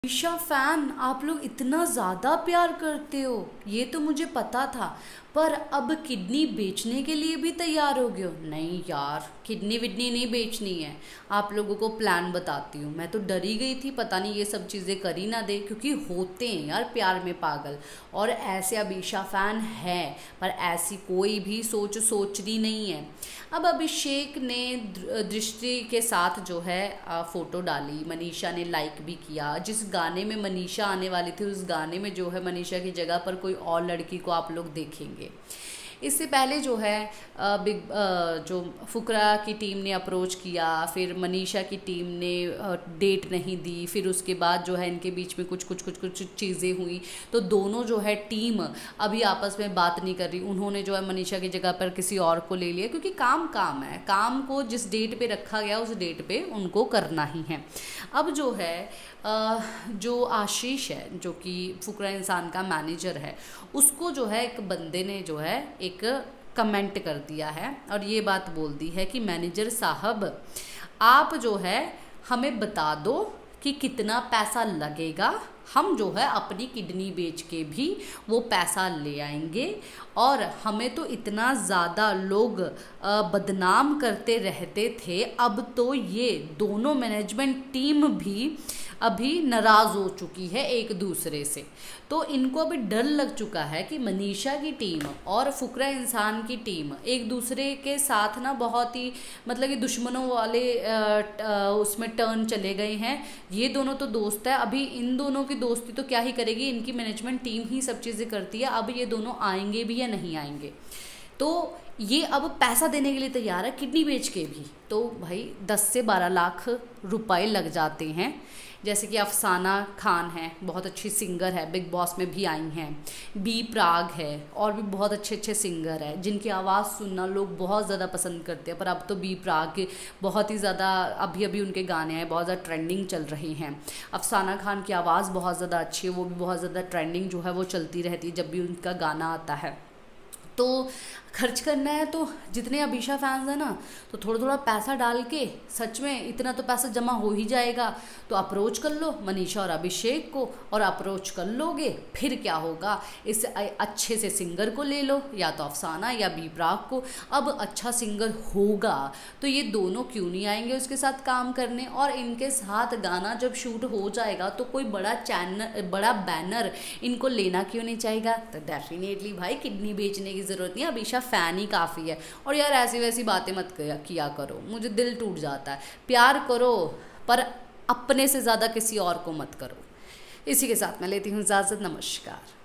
Isha fan, आप लोग इतना ज़्यादा प्यार करते हो ये तो मुझे पता था, पर अब किडनी बेचने के लिए भी तैयार हो गए हो? नहीं यार, किडनी विडनी नहीं बेचनी है। आप लोगों को प्लान बताती हूँ। मैं तो डरी गई थी, पता नहीं ये सब चीज़ें कर ही ना दे, क्योंकि होते हैं यार प्यार में पागल। और ऐसे अब ईशा फैन है, पर ऐसी कोई भी सोचनी नहीं है। अब अभिषेक ने दृष्टि के साथ जो है फ़ोटो डाली, मनीषा ने लाइक भी किया। जिस गाने में मनीषा आने वाली थी उस गाने में जो है मनीषा की जगह पर कोई और लड़की को आप लोग देखेंगे। इससे पहले जो है जो फुकरा की टीम ने अप्रोच किया, फिर मनीषा की टीम ने डेट नहीं दी, फिर उसके बाद जो है इनके बीच में कुछ चीज़ें हुई, तो दोनों जो है टीम अभी आपस में बात नहीं कर रही। उन्होंने जो है मनीषा की जगह पर किसी और को ले लिया, क्योंकि काम है, काम को जिस डेट पे रखा गया उस डेट पे उनको करना ही है। अब जो है जो आशीष है, जो कि फुकरा इंसान का मैनेजर है, उसको जो है एक बंदे ने जो है एक कमेंट कर दिया है और ये बात बोल दी है कि मैनेजर साहब, आप जो है हमें बता दो कि कितना पैसा लगेगा, हम जो है अपनी किडनी बेच के भी वो पैसा ले आएंगे। और हमें तो इतना ज़्यादा लोग बदनाम करते रहते थे, अब तो ये दोनों मैनेजमेंट टीम भी अभी नाराज़ हो चुकी है एक दूसरे से। तो इनको अभी डर लग चुका है कि मनीषा की टीम और फुकरा इंसान की टीम एक दूसरे के साथ ना बहुत ही मतलब कि दुश्मनों वाले उसमें टर्न चले गए हैं। ये दोनों तो दोस्त है, अभी इन दोनों की दोस्ती तो क्या ही करेगी, इनकी मैनेजमेंट टीम ही सब चीज़ें करती है। अब ये दोनों आएंगे भी या नहीं आएंगे, तो ये अब पैसा देने के लिए तैयार है, किडनी बेच के भी। तो भाई 10 से 12 लाख रुपए लग जाते हैं। जैसे कि अफसाना खान है, बहुत अच्छी सिंगर है, बिग बॉस में भी आई हैं। बी प्राग है, और भी बहुत अच्छे अच्छे सिंगर है जिनकी आवाज़ सुनना लोग बहुत ज़्यादा पसंद करते हैं। पर अब तो बी प्राग के बहुत ही ज़्यादा अभी उनके गाने हैं, बहुत ज़्यादा ट्रेंडिंग चल रहे हैं। अफसाना खान की आवाज़ बहुत ज़्यादा अच्छी है, वो भी बहुत ज़्यादा ट्रेंडिंग जो है वो चलती रहती है जब भी उनका गाना आता है। तो खर्च करना है तो जितने अब ईशा फैंस हैं ना, तो थोड़ा थोड़ा पैसा डाल के, सच में इतना तो पैसा जमा हो ही जाएगा, तो अप्रोच कर लो मनीषा और अभिषेक को, और अप्रोच कर लोगे फिर क्या होगा, इस अच्छे से सिंगर को ले लो, या तो अफसाना या बी प्राग को। अब अच्छा सिंगर होगा तो ये दोनों क्यों नहीं आएंगे उसके साथ काम करने, और इनके साथ गाना जब शूट हो जाएगा तो कोई बड़ा बैनर इनको लेना क्यों नहीं चाहेगा। तो डेफिनेटली भाई किडनी बेचने की ज़रूरत नहीं है, अब ईशा फैन ही काफ़ी है। और यार ऐसी वैसी बातें मत किया करो, मुझे दिल टूट जाता है। प्यार करो पर अपने से ज़्यादा किसी और को मत करो। इसी के साथ मैं लेती हूँ इजाज़त, नमस्कार।